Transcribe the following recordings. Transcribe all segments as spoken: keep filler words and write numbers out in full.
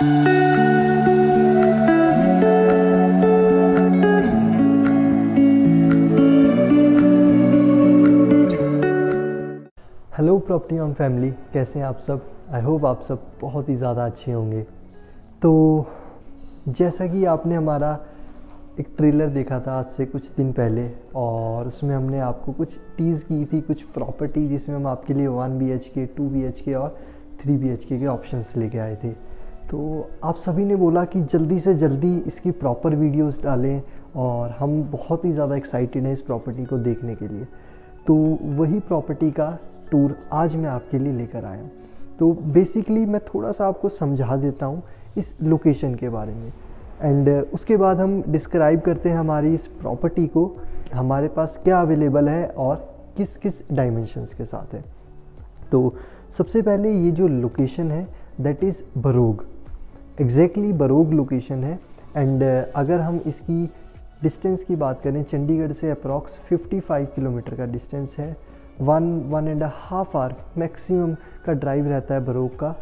Hello property on family, कैसे हैं आप सब। आई होप आप सब बहुत ही ज़्यादा अच्छे होंगे। तो जैसा कि आपने हमारा एक ट्रेलर देखा था आज से कुछ दिन पहले, और उसमें हमने आपको कुछ टीज़ की थी कुछ प्रॉपर्टी, जिसमें हम आपके लिए one B H K, two B H K और थ्री बी एच के के ऑप्शंस लेके आए थे। तो आप सभी ने बोला कि जल्दी से जल्दी इसकी प्रॉपर वीडियोस डालें, और हम बहुत ही ज़्यादा एक्साइटेड हैं इस प्रॉपर्टी को देखने के लिए। तो वही प्रॉपर्टी का टूर आज मैं आपके लिए लेकर आया हूँ। तो बेसिकली मैं थोड़ा सा आपको समझा देता हूँ इस लोकेशन के बारे में, एंड उसके बाद हम डिस्क्राइब करते हैं हमारी इस प्रॉपर्टी को, हमारे पास क्या अवेलेबल है और किस किस डायमेंशंस के साथ है। तो सबसे पहले ये जो लोकेशन है that is Barog, exactly Barog location है। एंड अगर हम इसकी डिस्टेंस की बात करें, चंडीगढ़ से अप्रॉक्स पचपन किलोमीटर का डिस्टेंस है। One one and half hour maximum का ड्राइव रहता है बरोग का।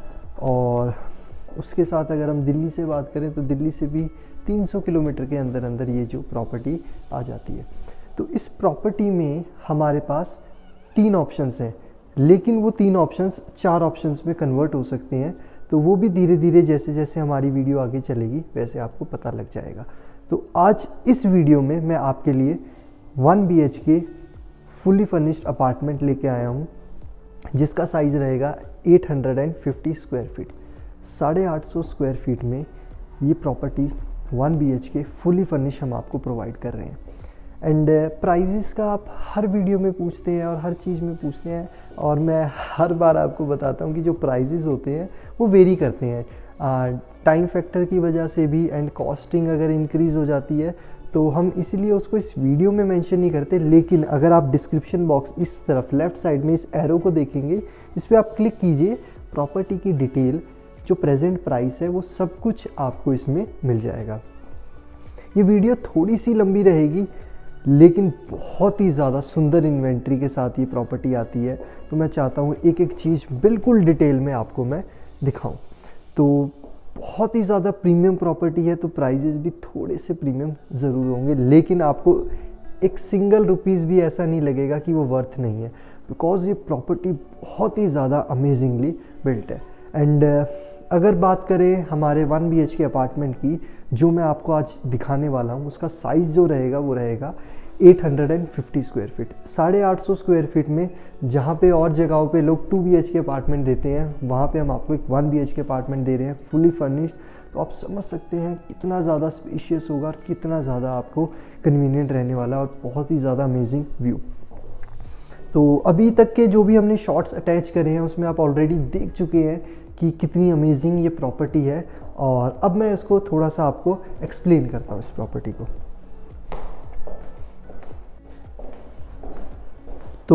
और उसके साथ अगर हम दिल्ली से बात करें तो दिल्ली से भी तीन सौ किलोमीटर के अंदर अंदर ये जो प्रॉपर्टी आ जाती है। तो इस प्रॉपर्टी में हमारे पास तीन ऑप्शंस हैं, लेकिन वो तीन ऑप्शंस चार ऑप्शंस में कन्वर्ट हो सकते हैं। तो वो भी धीरे धीरे जैसे जैसे हमारी वीडियो आगे चलेगी वैसे आपको पता लग जाएगा। तो आज इस वीडियो में मैं आपके लिए one B H K fully furnished apartment लेके आया हूँ, जिसका साइज़ रहेगा आठ सौ पचास स्क्वायर फीट। साढ़े आठ सौ स्क्वायर फीट में ये property one B H K fully furnish हम आपको प्रोवाइड कर रहे हैं। एंड प्राइजेस का आप हर वीडियो में पूछते हैं और हर चीज़ में पूछते हैं, और मैं हर बार आपको बताता हूँ कि जो प्राइजेस होते हैं वो वेरी करते हैं टाइम फैक्टर की वजह से भी, एंड कॉस्टिंग अगर इंक्रीज़ हो जाती है तो हम इसीलिए उसको इस वीडियो में मेंशन नहीं करते। लेकिन अगर आप डिस्क्रिप्शन बॉक्स इस तरफ लेफ़्ट साइड में इस एरो को देखेंगे, इस पर आप क्लिक कीजिए, प्रॉपर्टी की डिटेल जो प्रेजेंट प्राइस है वो सब कुछ आपको इसमें मिल जाएगा। ये वीडियो थोड़ी सी लंबी रहेगी, लेकिन बहुत ही ज़्यादा सुंदर इन्वेंट्री के साथ ये प्रॉपर्टी आती है। तो मैं चाहता हूँ एक एक चीज़ बिल्कुल डिटेल में आपको मैं दिखाऊँ। तो बहुत ही ज़्यादा प्रीमियम प्रॉपर्टी है, तो प्राइजेस भी थोड़े से प्रीमियम ज़रूर होंगे, लेकिन आपको एक सिंगल रुपीज़ भी ऐसा नहीं लगेगा कि वो वर्थ नहीं है, बिकॉज़ ये प्रॉपर्टी बहुत ही ज़्यादा अमेजिंगली बिल्ट है। एंड uh, अगर बात करें हमारे one B H K apartment की, जो मैं आपको आज दिखाने वाला हूँ, उसका साइज़ जो रहेगा वो रहेगा आठ सौ पचास स्क्वायर फीट। साढ़े आठ सौ स्क्वायर फीट में जहाँ पे और जगहों पे लोग two B H K apartment देते हैं, वहाँ पे हम आपको एक one B H K apartment दे रहे हैं फुली फर्निश्ड। तो आप समझ सकते हैं कितना ज़्यादा स्पेशियस होगा और कितना ज़्यादा आपको कन्वीनियंट रहने वाला है, और बहुत ही ज़्यादा अमेजिंग व्यू। तो अभी तक के जो भी हमने शॉट्स अटैच करे हैं उसमें आप ऑलरेडी देख चुके हैं कि कितनी अमेजिंग ये प्रॉपर्टी है। और अब मैं इसको थोड़ा सा आपको एक्सप्लेन करता हूँ इस प्रॉपर्टी को। तो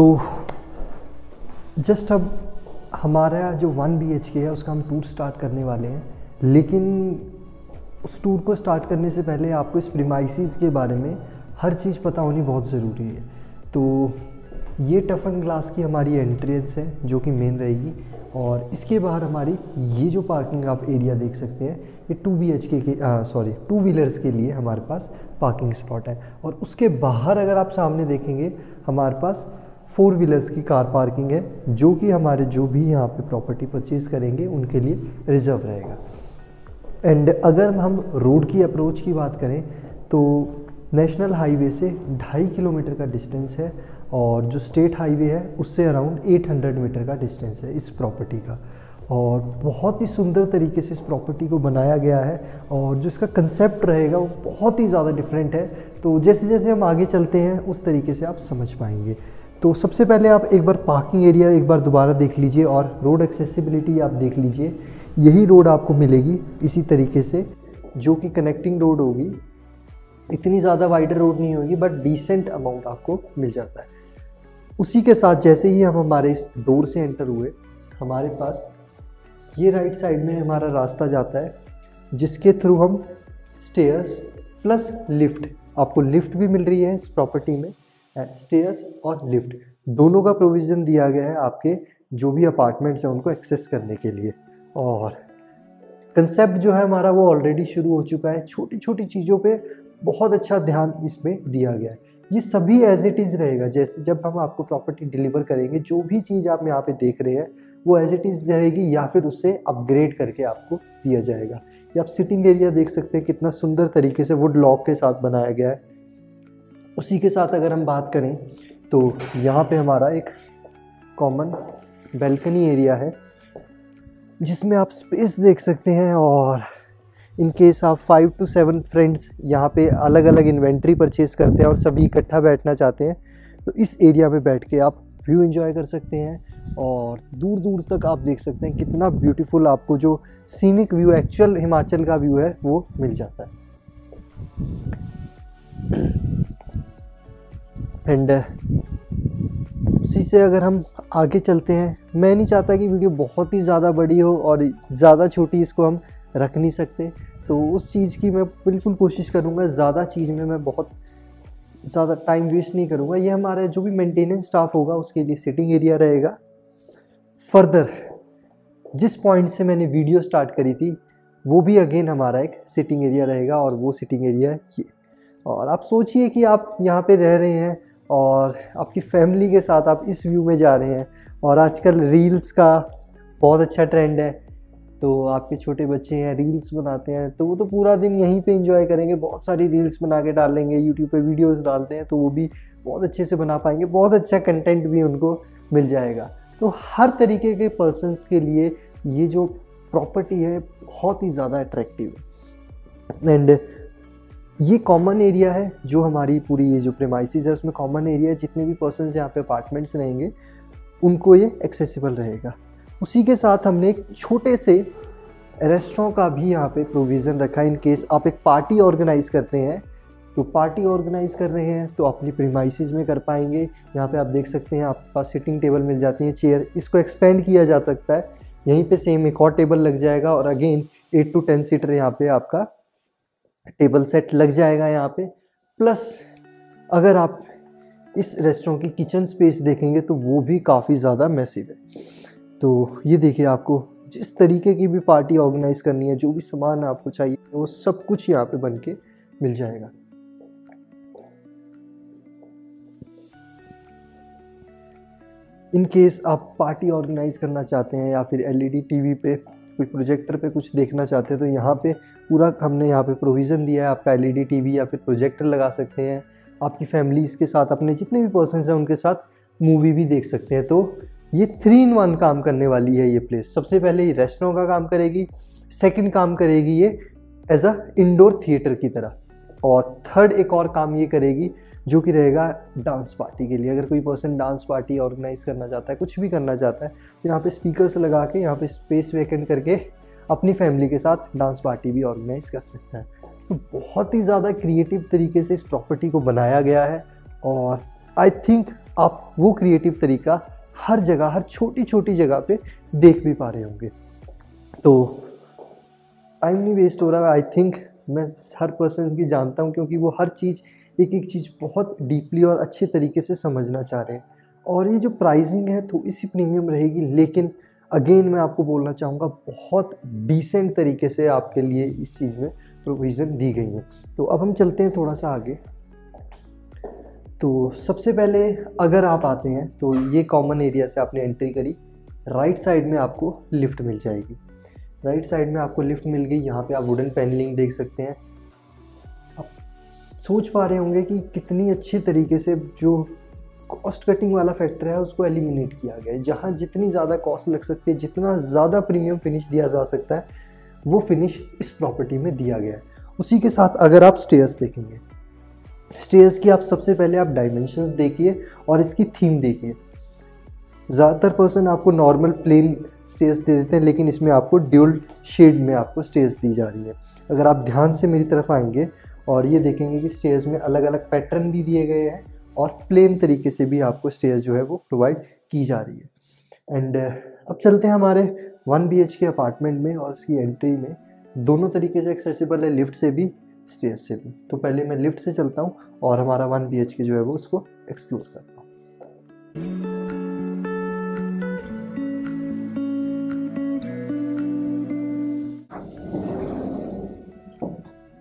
जस्ट अब हमारा जो वन बी एच के है उसका हम टूर स्टार्ट करने वाले हैं, लेकिन उस टूर को स्टार्ट करने से पहले आपको इस प्रीमाइसेस के बारे में हर चीज़ पता होनी बहुत ज़रूरी है। तो ये टफन ग्लास की हमारी एंट्रेंस है जो कि मेन रहेगी, और इसके बाहर हमारी ये जो पार्किंग आप एरिया देख सकते हैं, ये टू बी एच के के सॉरी टू व्हीलर्स के लिए हमारे पास पार्किंग स्पॉट है। और उसके बाहर अगर आप सामने देखेंगे हमारे पास फोर व्हीलर्स की कार पार्किंग है, जो कि हमारे जो भी यहाँ पे प्रॉपर्टी परचेज़ करेंगे उनके लिए रिजर्व रहेगा। एंड अगर हम रोड की अप्रोच की बात करें तो नेशनल हाईवे से ढाई किलोमीटर का डिस्टेंस है, और जो स्टेट हाईवे है उससे अराउंड आठ सौ मीटर का डिस्टेंस है इस प्रॉपर्टी का। और बहुत ही सुंदर तरीके से इस प्रॉपर्टी को बनाया गया है, और जो इसका कंसेप्ट रहेगा वो बहुत ही ज़्यादा डिफरेंट है। तो जैसे जैसे हम आगे चलते हैं उस तरीके से आप समझ पाएंगे। तो सबसे पहले आप एक बार पार्किंग एरिया एक बार दोबारा देख लीजिए, और रोड एक्सेसिबिलिटी आप देख लीजिए। यही रोड आपको मिलेगी इसी तरीके से, जो कि कनेक्टिंग रोड होगी। इतनी ज़्यादा वाइडर रोड नहीं होगी, बट डिसेंट अमाउंट आपको मिल जाता है। उसी के साथ जैसे ही हम हमारे इस डोर से एंटर हुए, हमारे पास ये राइट साइड में हमारा रास्ता जाता है, जिसके थ्रू हम स्टेयर्स प्लस लिफ्ट, आपको लिफ्ट भी मिल रही है इस प्रॉपर्टी में। स्टेयर्स और लिफ्ट दोनों का प्रोविज़न दिया गया है आपके जो भी अपार्टमेंट्स हैं उनको एक्सेस करने के लिए। और कंसेप्ट जो है हमारा वो ऑलरेडी शुरू हो चुका है। छोटी छोटी चीज़ों पे बहुत अच्छा ध्यान इसमें दिया गया है। ये सभी एज इट इज़ रहेगा। जैसे जब हम आपको प्रॉपर्टी डिलीवर करेंगे, जो भी चीज़ आप यहाँ पे देख रहे हैं वो एज इट इज़ रहेगी या फिर उससे अपग्रेड करके आपको दिया जाएगा। ये आप सिटिंग एरिया देख सकते हैं, कितना सुंदर तरीके से वुड लॉक के साथ बनाया गया है। उसी के साथ अगर हम बात करें तो यहाँ पे हमारा एक कॉमन बैल्कनी एरिया है जिसमें आप स्पेस देख सकते हैं। और इन केस आप फाइव टू सेवन फ्रेंड्स यहाँ पे अलग अलग इन्वेंट्री परचेज़ करते हैं और सभी इकट्ठा बैठना चाहते हैं तो इस एरिया में बैठ के आप व्यू एंजॉय कर सकते हैं। और दूर दूर तक आप देख सकते हैं कितना ब्यूटीफुल आपको जो सीनिक व्यू, एक्चुअल हिमाचल का व्यू है वो मिल जाता है। एंड उसी से अगर हम आगे चलते हैं, मैं नहीं चाहता कि वीडियो बहुत ही ज़्यादा बड़ी हो और ज़्यादा छोटी इसको हम रख नहीं सकते, तो उस चीज़ की मैं बिल्कुल कोशिश करूँगा। ज़्यादा चीज़ में मैं बहुत ज़्यादा टाइम वेस्ट नहीं करूँगा। ये हमारे जो भी मेंटेनेंस स्टाफ होगा उसके लिए सिटिंग एरिया रहेगा। फर्दर जिस पॉइंट से मैंने वीडियो स्टार्ट करी थी वो भी अगेन हमारा एक सिटिंग एरिया रहेगा और वो सिटिंग एरिया है ये। और आप सोचिए कि आप यहाँ पे रह रहे हैं और आपकी फैमिली के साथ आप इस व्यू में जा रहे हैं और आजकल रील्स का बहुत अच्छा ट्रेंड है, तो आपके छोटे बच्चे हैं रील्स बनाते हैं तो वो तो पूरा दिन यहीं पे एंजॉय करेंगे। बहुत सारी रील्स बना के डालेंगे, यूट्यूब पे वीडियोस डालते हैं तो वो भी बहुत अच्छे से बना पाएंगे, बहुत अच्छा कंटेंट भी उनको मिल जाएगा। तो हर तरीके के पर्सन्स के लिए ये जो प्रॉपर्टी है बहुत ही ज़्यादा अट्रैक्टिव है। एंड ये कॉमन एरिया है जो हमारी पूरी ये जो प्रेमाइसिस है उसमें कॉमन एरिया है। जितने भी पर्सन्स यहाँ पे अपार्टमेंट्स रहेंगे उनको ये एक्सेसिबल रहेगा। उसी के साथ हमने एक छोटे से रेस्टोरेंट का भी यहाँ पे प्रोविज़न रखा है। इन केस आप एक पार्टी ऑर्गेनाइज़ करते हैं तो पार्टी ऑर्गेनाइज़ कर रहे हैं तो अपनी प्रीमाइसिस में कर पाएंगे। यहाँ पे आप देख सकते हैं आपके पास सिटिंग टेबल मिल जाती है, चेयर, इसको एक्सपेंड किया जा सकता है। यहीं पे सेम एक और टेबल लग जाएगा और again eight to ten seater यहाँ पे आपका टेबल सेट लग जाएगा यहाँ पे। प्लस अगर आप इस रेस्टोरेंट की किचन स्पेस देखेंगे तो वो भी काफ़ी ज़्यादा मैसिव है। तो ये देखिए, आपको जिस तरीके की भी पार्टी ऑर्गेनाइज करनी है, जो भी सामान आपको चाहिए वो सब कुछ यहाँ पे बन के मिल जाएगा। इन केस आप पार्टी ऑर्गेनाइज करना चाहते हैं या फिर एलईडी टीवी पे कोई प्रोजेक्टर पे कुछ देखना चाहते हैं तो यहाँ पे पूरा हमने यहाँ पे प्रोविज़न दिया है। आपका एलईडी टीवी या फिर प्रोजेक्टर लगा सकते हैं, आपकी फैमिलीज़ के साथ, अपने जितने भी पर्सन्स हैं उनके साथ मूवी भी देख सकते हैं। तो ये थ्री इन वन काम करने वाली है ये प्लेस। सबसे पहले ये रेस्टोरेंट का काम करेगी, सेकंड काम करेगी ये एज अ इंडोर थिएटर की तरह, और थर्ड एक और काम ये करेगी जो कि रहेगा डांस पार्टी के लिए। अगर कोई पर्सन डांस पार्टी ऑर्गेनाइज करना चाहता है, कुछ भी करना चाहता है, तो यहाँ पे स्पीकर्स लगा के यहाँ पे स्पेस वेकेंट करके अपनी फैमिली के साथ डांस पार्टी भी ऑर्गेनाइज कर सकता है। तो बहुत ही ज़्यादा क्रिएटिव तरीके से इस प्रॉपर्टी को बनाया गया है और आई थिंक आप वो क्रिएटिव तरीका हर जगह, हर छोटी छोटी जगह पे देख भी पा रहे होंगे। तो टाइम नहीं वेस्ट हो रहा। आई थिंक मैं हर पर्सन की जानता हूँ क्योंकि वो हर चीज़, एक एक चीज़ बहुत डीपली और अच्छे तरीके से समझना चाह रहे हैं। और ये जो प्राइसिंग है तो इसी प्रीमियम रहेगी, लेकिन अगेन मैं आपको बोलना चाहूँगा बहुत डिसेंट तरीके से आपके लिए इस चीज़ में प्रोविज़न दी गई है। तो अब हम चलते हैं थोड़ा सा आगे। तो सबसे पहले अगर आप आते हैं तो ये कॉमन एरिया से आपने एंट्री करी, राइट साइड में आपको लिफ्ट मिल जाएगी। राइट साइड में आपको लिफ्ट मिल गई। यहाँ पे आप वुडन पैनलिंग देख सकते हैं। आप सोच पा रहे होंगे कि कितनी अच्छी तरीके से जो कॉस्ट कटिंग वाला फैक्टर है उसको एलिमिनेट किया गया है। जहाँ जितनी ज़्यादा कॉस्ट लग सकती है, जितना ज़्यादा प्रीमियम फिनिश दिया जा सकता है, वो फिनिश इस प्रॉपर्टी में दिया गया है। उसी के साथ अगर आप स्टेयर्स देखेंगे, स्टेयर्स की आप सबसे पहले आप डायमेंशंस देखिए और इसकी थीम देखिए। ज़्यादातर पर्सन आपको नॉर्मल प्लेन स्टेयर्स दे देते हैं, लेकिन इसमें आपको ड्यूल शेड में आपको स्टेयर्स दी जा रही है। अगर आप ध्यान से मेरी तरफ आएंगे और ये देखेंगे कि स्टेयर्स में अलग अलग पैटर्न भी दिए गए हैं और प्लेन तरीके से भी आपको स्टेयर्स जो है वो प्रोवाइड की जा रही है। एंड अब चलते हैं हमारे one B H K apartment में, और इसकी एंट्री में दोनों तरीके से एक्सेसिबल है, लिफ्ट से भी स्टेयर्स से भी। तो पहले मैं लिफ्ट से चलता हूँ और हमारा वन बी एच के जो है वो उसको एक्सप्लोर करता हूँ।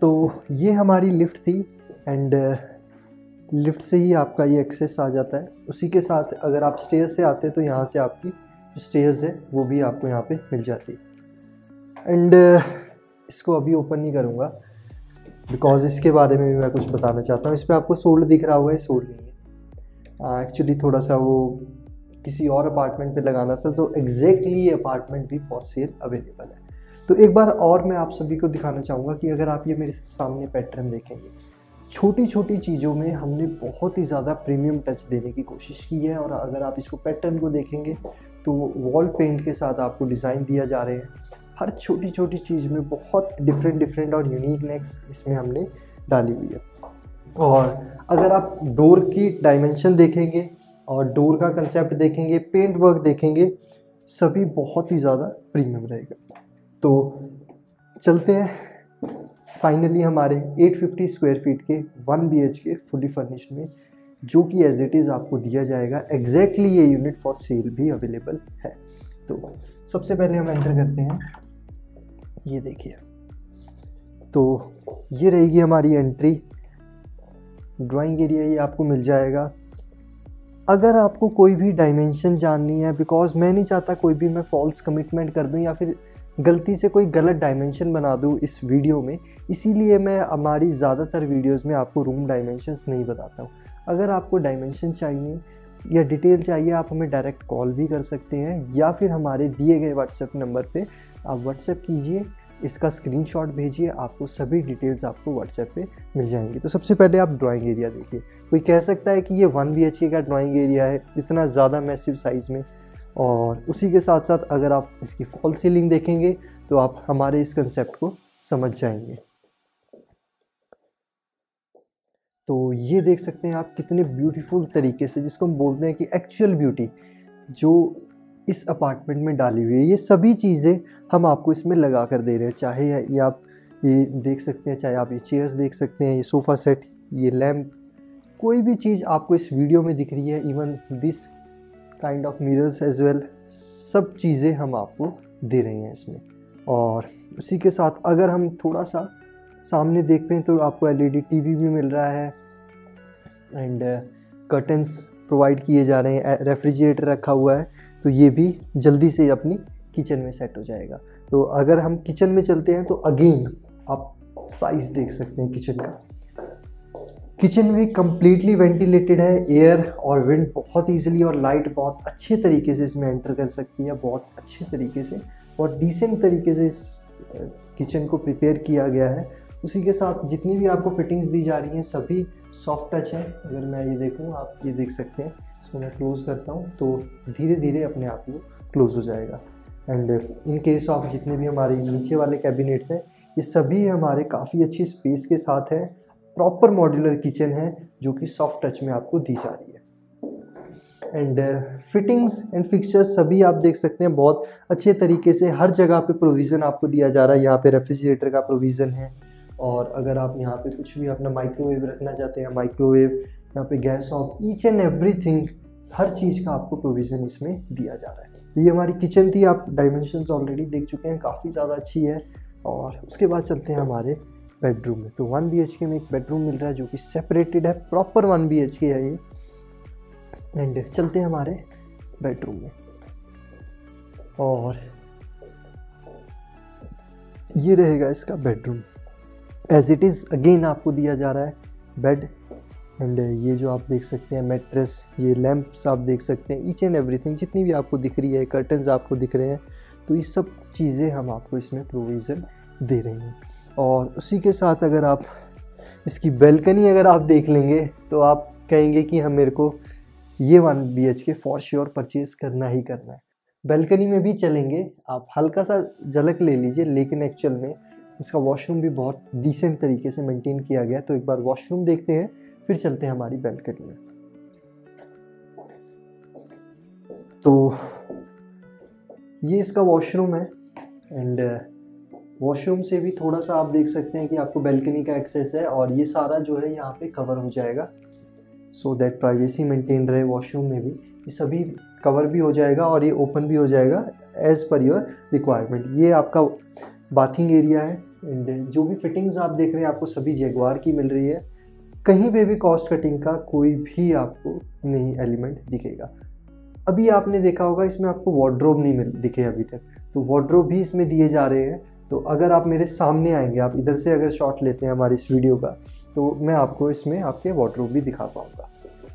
तो ये हमारी लिफ्ट थी एंड लिफ्ट से ही आपका ये एक्सेस आ जाता है। उसी के साथ अगर आप स्टेयर्स से आते हैं तो यहाँ से आपकी जो स्टेयर्स है वो भी आपको यहाँ पे मिल जाती है। एंड इसको अभी ओपन नहीं करूँगा बिकॉज इसके बारे में भी मैं कुछ बताना चाहता हूँ। इस पर आपको सोल्ड दिख रहा हुआ है, सोल्ड नहीं है एक्चुअली, थोड़ा सा वो किसी और अपार्टमेंट पे लगाना था, तो एग्जैक्टली ये अपार्टमेंट भी फॉर सेल अवेलेबल है। तो एक बार और मैं आप सभी को दिखाना चाहूँगा कि अगर आप ये मेरे सामने पैटर्न देखेंगे, छोटी छोटी चीज़ों में हमने बहुत ही ज़्यादा प्रीमियम टच देने की कोशिश की है। और अगर आप इसको पैटर्न को देखेंगे तो वॉल पेंट के साथ आपको डिज़ाइन दिया जा रहे हैं। हर छोटी छोटी चीज़ में बहुत डिफरेंट डिफरेंट और यूनिकनेस इसमें हमने डाली हुई है। और अगर आप डोर की डायमेंशन देखेंगे और डोर का कंसेप्ट देखेंगे, पेंट वर्क देखेंगे, सभी बहुत ही ज़्यादा प्रीमियम रहेगा। तो चलते हैं फाइनली हमारे आठ सौ पचास स्क्वायर फीट के one B H K fully furnished में, जो कि एज इट इज़ आपको दिया जाएगा। एग्जैक्टली ये यूनिट फॉर सेल भी अवेलेबल है। तो सबसे पहले हम एंटर करते हैं, ये देखिए, तो ये रहेगी हमारी एंट्री। ड्राइंग एरिया ये आपको मिल जाएगा। अगर आपको कोई भी डायमेंशन जाननी है, बिकॉज मैं नहीं चाहता कोई भी मैं फॉल्स कमिटमेंट कर दूं या फिर गलती से कोई गलत डायमेंशन बना दूं इस वीडियो में, इसीलिए मैं हमारी ज़्यादातर वीडियोस में आपको रूम डायमेंशंस नहीं बताता हूं। अगर आपको डायमेंशन चाहिए या डिटेल चाहिए, आप हमें डायरेक्ट कॉल भी कर सकते हैं या फिर हमारे दिए गए व्हाट्सएप नंबर पे आप व्हाट्सएप कीजिए, इसका स्क्रीनशॉट भेजिए, आपको सभी डिटेल्स आपको व्हाट्सएप पे मिल जाएंगी। तो सबसे पहले आप ड्राइंग एरिया देखिए। कोई कह सकता है कि ये वन बी एच के का ड्राइंग एरिया है, इतना ज़्यादा मैसिव साइज़ में। और उसी के साथ साथ अगर आप इसकी फॉल सीलिंग देखेंगे तो आप हमारे इस कंसेप्ट को समझ जाएंगे। तो ये देख सकते हैं आप कितने ब्यूटीफुल तरीके से, जिसको हम बोलते हैं कि एक्चुअल ब्यूटी जो इस अपार्टमेंट में डाली हुई है, ये सभी चीज़ें हम आपको इसमें लगा कर दे रहे हैं। चाहे ये आप ये देख सकते हैं, चाहे आप ये चेयर्स देख सकते हैं, ये सोफ़ा सेट, ये लैम्प, कोई भी चीज़ आपको इस वीडियो में दिख रही है, even this kind of mirrors as well, सब चीज़ें हम आपको दे रहे हैं इसमें। और उसी के साथ अगर हम थोड़ा सा सामने देख रहे हैं तो आपको L E D T V भी मिल रहा है एंड कर्टन्स प्रोवाइड किए जा रहे हैं। रेफ्रिजरेटर रखा हुआ है, तो ये भी जल्दी से अपनी किचन में सेट हो जाएगा। तो अगर हम किचन में चलते हैं तो अगेन आप साइज़ देख सकते हैं किचन का। किचन भी कम्प्लीटली वेंटिलेटेड है, एयर और विंड बहुत ईजिली और लाइट बहुत अच्छे तरीके से इसमें एंटर कर सकती है। बहुत अच्छे तरीके से और डिसेंट तरीके से इस किचन को प्रिपेयर किया गया है। उसी के साथ जितनी भी आपको फिटिंग्स दी जा रही हैं सभी सॉफ्ट टच हैं। अगर मैं ये देखूँ, आप ये देख सकते हैं, इसको मैं क्लोज़ करता हूँ तो धीरे धीरे अपने आप ही क्लोज़ हो जाएगा। एंड इन केस ऑफ जितने भी हमारे नीचे वाले कैबिनेट्स हैं, ये सभी हमारे काफ़ी अच्छी स्पेस के साथ है। प्रॉपर मॉड्यूलर किचन है जो कि सॉफ्ट टच में आपको दी जा रही है। एंड फिटिंग्स एंड फिक्सचर्स सभी आप देख सकते हैं बहुत अच्छे तरीके से, हर जगह पे प्रोविज़न आपको दिया जा रहा है। यहाँ पे रेफ्रिजरेटर का प्रोविज़न है, और अगर आप यहाँ पे कुछ भी अपना माइक्रोवेव रखना चाहते हैं, माइक्रोवेव, यहाँ पे gas off, each and everything, हर चीज़ का आपको प्रोविज़न इसमें दिया जा रहा है। तो ये हमारी किचन थी, आप डायमेंशंस ऑलरेडी देख चुके हैं, काफ़ी ज़्यादा अच्छी है। और उसके बाद चलते हैं हमारे बेडरूम में। तो वन बी एच के में एक बेडरूम मिल रहा है जो कि सेपरेटेड है, प्रॉपर वन बी एच के है ये। एंड चलते हैं हमारे बेडरूम में, और ये रहेगा इसका bedroom. As it is again आपको दिया जा रहा है बेड, एंड ये जो आप देख सकते हैं मैट्रेस, ये लैंप्स आप देख सकते हैं, ईच एंड एवरीथिंग जितनी भी आपको दिख रही है, कर्टन्स आपको दिख रहे हैं, तो ये सब चीज़ें हम आपको इसमें प्रोविज़न दे रहे हैं। और उसी के साथ अगर आप इसकी बैल्कनी अगर आप देख लेंगे तो आप कहेंगे कि हम मेरे को ये one B H K for sure purchase करना ही करना है। बैल्कनी में भी चलेंगे, आप हल्का सा झलक ले लीजिए, लेकिन एक्चुअल में इसका वॉशरूम भी बहुत डिसेंट तरीके से मेंटेन किया गया है। तो एक बार वॉशरूम देखते हैं, फिर चलते हैं हमारी बैल्कनी में। तो ये इसका वॉशरूम है, एंड वॉशरूम से भी थोड़ा सा आप देख सकते हैं कि आपको बैल्कनी का एक्सेस है, और ये सारा जो है यहाँ पे कवर हो जाएगा, सो दैट प्राइवेसी मेंटेन रहे। वॉशरूम में भी ये सभी कवर भी हो जाएगा और ये ओपन भी हो जाएगा एज़ पर योर रिक्वायरमेंट। ये आपका बाथिंग एरिया है एंड जो भी फिटिंग्स आप देख रहे हैं आपको सभी जैगुआर की मिल रही है। कहीं पे भी कॉस्ट कटिंग का कोई भी आपको नहीं एलिमेंट दिखेगा। अभी आपने देखा होगा इसमें आपको वार्डरोब नहीं मिल दिखे अभी तक, तो वार्डरोब भी इसमें दिए जा रहे हैं। तो अगर आप मेरे सामने आएंगे, आप इधर से अगर शॉट लेते हैं हमारी इस वीडियो का, तो मैं आपको इसमें आपके वार्डरोब भी दिखा पाऊँगा।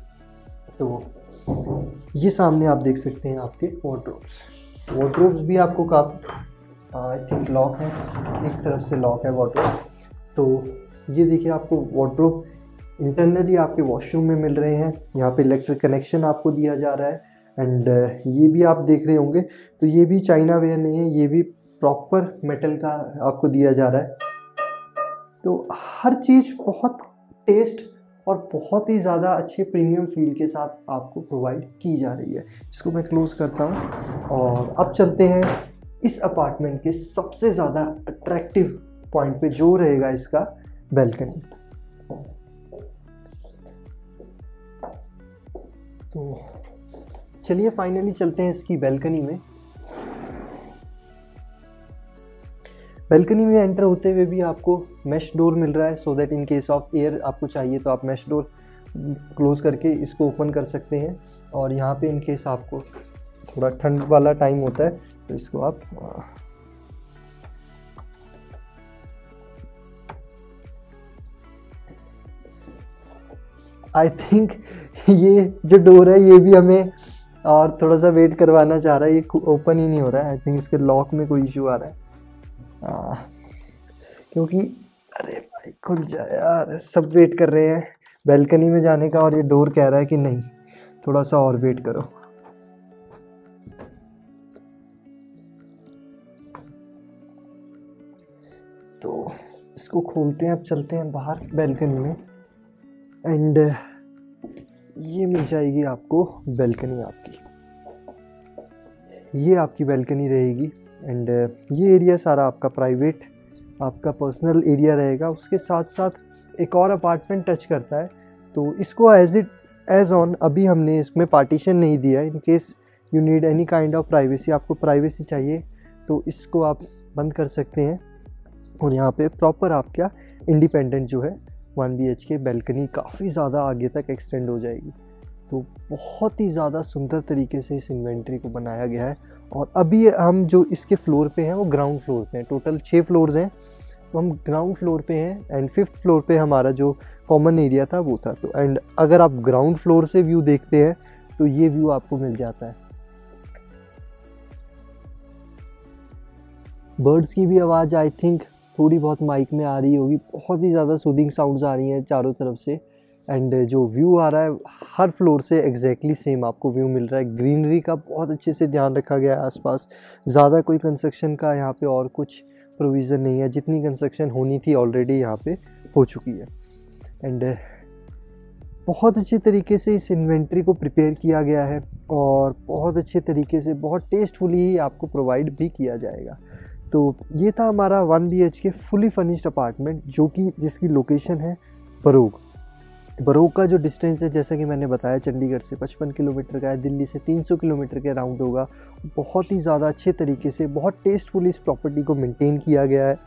तो ये सामने आप देख सकते हैं आपके वार्डरोब्स। वार्डरोब्स भी आपको काफ़ी आई थिंक लॉक है, एक तरफ से लॉक है वार्डरोब। तो ये देखिए आपको वार्डरोब इंटरनली आपके वॉशरूम में मिल रहे हैं। यहाँ पे इलेक्ट्रिक कनेक्शन आपको दिया जा रहा है एंड ये भी आप देख रहे होंगे, तो ये भी चाइना वेयर नहीं है, ये भी प्रॉपर मेटल का आपको दिया जा रहा है। तो हर चीज़ बहुत टेस्ट और बहुत ही ज़्यादा अच्छे प्रीमियम फील के साथ आपको प्रोवाइड की जा रही है। इसको मैं क्लोज़ करता हूँ और अब चलते हैं इस अपार्टमेंट के सबसे ज़्यादा अट्रैक्टिव पॉइंट पे, जो रहेगा इसका बैल्कनी। तो चलिए फाइनली चलते हैं इसकी बैल्कनी में। बैल्कनी में एंटर होते हुए भी आपको मैश डोर मिल रहा है, so that in case of air आपको चाहिए तो आप मैश डोर क्लोज करके इसको ओपन कर सकते हैं। और यहाँ पे इन केस आपको थोड़ा ठंड वाला टाइम होता है तो इसको आप आई थिंक ये जो डोर है ये भी हमें और थोड़ा सा वेट करवाना चाह रहा है, ये ओपन ही नहीं हो रहा है। आई थिंक इसके लॉक में कोई इशू आ रहा है आ, क्योंकि अरे भाई खुल जाए यार, सब वेट कर रहे हैं बैल्कनी में जाने का और ये डोर कह रहा है कि नहीं थोड़ा सा और वेट करो। तो इसको खोलते हैं, अब चलते हैं बाहर बैल्कनी में एंड ये मिल जाएगी आपको बैल्कनी आपकी। ये आपकी बैल्कनी रहेगी एंड ये एरिया सारा आपका प्राइवेट आपका पर्सनल एरिया रहेगा। उसके साथ साथ एक और अपार्टमेंट टच करता है, तो इसको एज इट एज ऑन अभी हमने इसमें पार्टीशन नहीं दिया। In case you need any kind of privacy, आपको प्राइवेसी चाहिए तो इसको आप बंद कर सकते हैं। और यहाँ पे प्रॉपर आपका इंडिपेंडेंट जो है one B H K balcony काफ़ी ज़्यादा आगे तक एक्सटेंड हो जाएगी। तो बहुत ही ज़्यादा सुंदर तरीके से इस इन्वेंट्री को बनाया गया है। और अभी हम जो इसके फ्लोर पे हैं वो ग्राउंड फ्लोर पे हैं, टोटल छः फ्लोर्स हैं, तो हम ग्राउंड फ्लोर पे हैं एंड फिफ्थ फ्लोर पे हमारा जो कॉमन एरिया था वो था। तो एंड अगर आप ग्राउंड फ्लोर से व्यू देखते हैं तो ये व्यू आपको मिल जाता है। बर्ड्स की भी आवाज़ आई थिंक थोड़ी बहुत माइक में आ रही होगी, बहुत ही ज़्यादा सूदिंग साउंड्स आ रही हैं चारों तरफ से एंड जो व्यू आ रहा है हर फ्लोर से एग्जैक्टली सेम आपको व्यू मिल रहा है। ग्रीनरी का बहुत अच्छे से ध्यान रखा गया है आसपास, ज़्यादा कोई कंस्ट्रक्शन का यहाँ पे और कुछ प्रोविज़न नहीं है, जितनी कंस्ट्रक्शन होनी थी ऑलरेडी यहाँ पे हो चुकी है। एंड बहुत अच्छे तरीके से इस इन्वेंट्री को प्रिपेयर किया गया है और बहुत अच्छे तरीके से बहुत टेस्टफुली ही आपको प्रोवाइड भी किया जाएगा। तो ये था हमारा one B H K fully furnished apartment, जो कि जिसकी लोकेशन है बरोग। बरोग का जो डिस्टेंस है जैसा कि मैंने बताया चंडीगढ़ से पचपन किलोमीटर का है, दिल्ली से तीन सौ किलोमीटर के अराउंड होगा। बहुत ही ज़्यादा अच्छे तरीके से बहुत टेस्टफुली इस प्रॉपर्टी को मेंटेन किया गया है।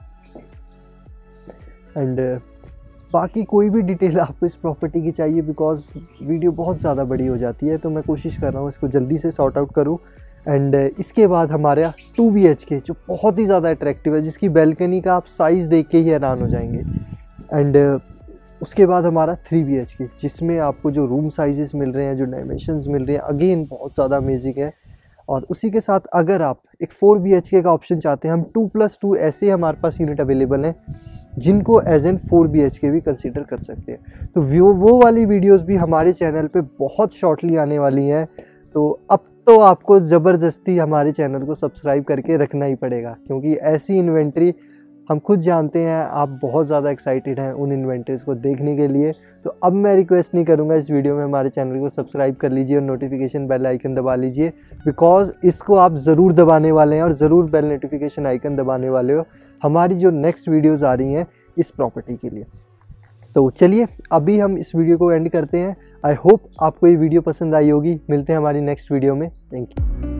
एंड बाकी कोई भी डिटेल आपको इस प्रॉपर्टी की चाहिए, बिकॉज वीडियो बहुत ज़्यादा बड़ी हो जाती है, तो मैं कोशिश कर रहा हूँ इसको जल्दी से सॉर्ट आउट करूँ। एंड इसके बाद हमारा टू बी एच के जो बहुत ही ज़्यादा अट्रैक्टिव है, जिसकी बैल्कनी का आप साइज़ देख के ही हैरान हो जाएंगे। एंड उसके बाद हमारा थ्री बी एच के, जिसमें आपको जो रूम साइजेस मिल रहे हैं, जो डायमेंशंस मिल रहे हैं, अगेन बहुत ज़्यादा अमेजिंग है। और उसी के साथ अगर आप एक फोर बी एच के का ऑप्शन चाहते हैं, हम टू प्लस टू ऐसे हमारे पास यूनिट अवेलेबल हैं जिनको as an four B H K भी कंसीडर कर सकते हैं। तो वो वो वाली वीडियोस भी हमारे चैनल पे बहुत शॉर्टली आने वाली हैं। तो अब तो आपको ज़बरदस्ती हमारे चैनल को सब्सक्राइब करके रखना ही पड़ेगा, क्योंकि ऐसी इन्वेंट्री हम खुद जानते हैं आप बहुत ज़्यादा एक्साइटेड हैं उन इन्वेंट्रीज़ को देखने के लिए। तो अब मैं रिक्वेस्ट नहीं करूँगा, इस वीडियो में हमारे चैनल को सब्सक्राइब कर लीजिए और नोटिफिकेशन बेल आइकन दबा लीजिए, बिकॉज इसको आप ज़रूर दबाने वाले हैं और ज़रूर बेल नोटिफिकेशन आइकन दबाने वाले हो हमारी जो नेक्स्ट वीडियोज़ आ रही हैं इस प्रॉपर्टी के लिए। तो चलिए अभी हम इस वीडियो को एंड करते हैं। आई होप आपको ये वीडियो पसंद आई होगी। मिलते हैं हमारी नेक्स्ट वीडियो में। Thank you.